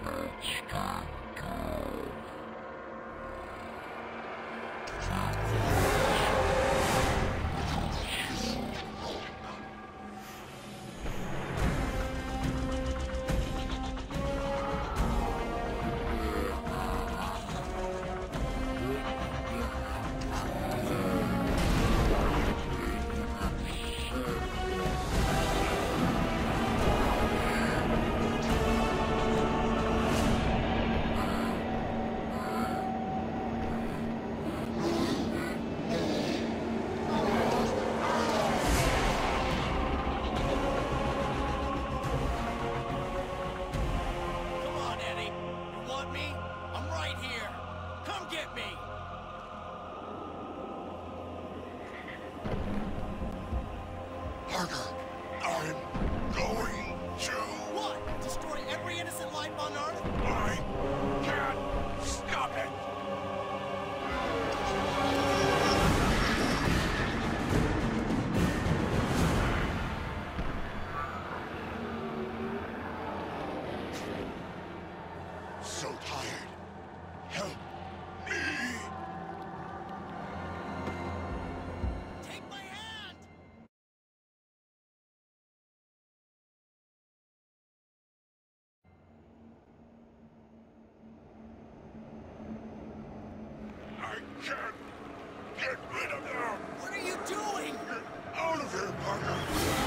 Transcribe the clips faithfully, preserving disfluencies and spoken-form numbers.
Can't get rid of them! What are you doing? Get out of here, Parker!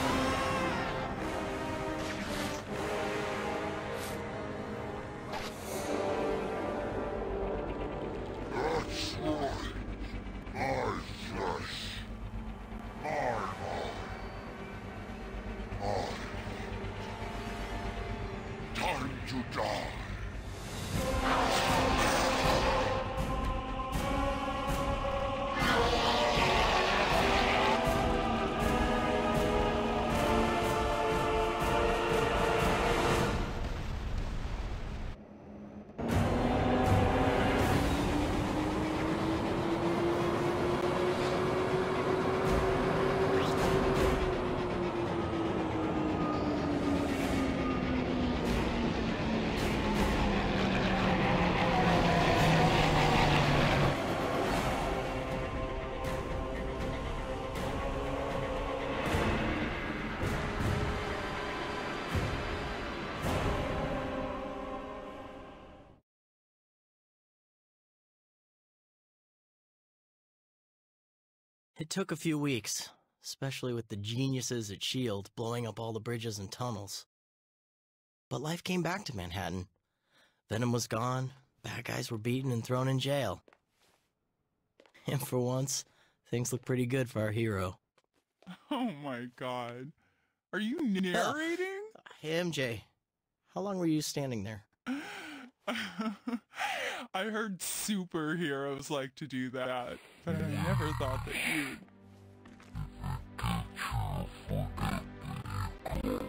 That's right. My flesh. My mind. Mine. Time to die. It took a few weeks, especially with the geniuses at S H I E L D blowing up all the bridges and tunnels. But life came back to Manhattan. Venom was gone, bad guys were beaten and thrown in jail. And for once, things look pretty good for our hero. Oh my god. Are you narrating? Hey, M J. How long were you standing there? I heard superheroes like to do that, but I never thought that you'd...